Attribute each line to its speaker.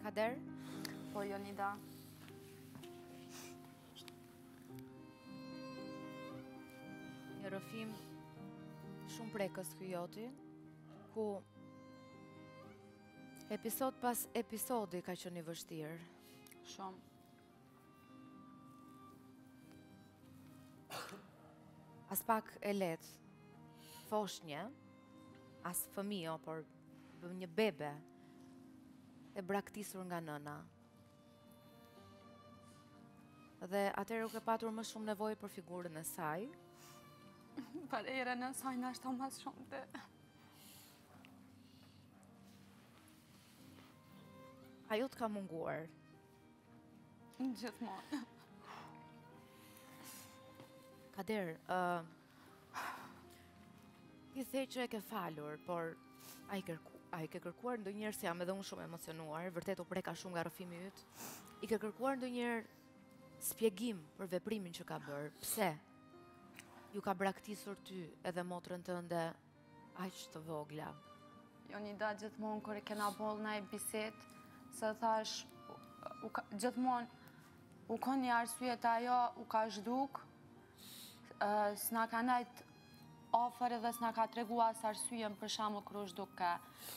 Speaker 1: Kader?
Speaker 2: Po, Jonida.
Speaker 1: Një rrëfim shumë prekës ky joti, ku episod pas episodi ka qenë i vështirë.
Speaker 2: Shumë.
Speaker 1: As pak e lehtë. Foshnje, as fëmijë, por një bebe e braktisur nga nëna. Dhe atëherë u ke patur më shumë nevojë për figurën e saj.
Speaker 2: Parejrën e saj në ashtë mas shumë të...
Speaker 1: Ajo të ka munguar.
Speaker 2: Gjithmonë.
Speaker 1: Kader, i thej që e ke falur, por a i ke kërkuar ndonjëherë, se jam edhe unë shumë emocionuar, vërtet u preka shumë nga rrëfimi yt. I ke kërkuar ndonjëherë spjegim për veprimin që ka bërë? Pse ju ka braktisur ty edhe motrën tënde aq të vogla?
Speaker 2: Jonida, gjithmonë kër i kena boll në e biset, se thash, gjithmonë u ka një arsye të ajo, u ka zhduk, s'na ka najt ofër edhe s'na ka tregu as arsyen për shembull kur u zhduk ka.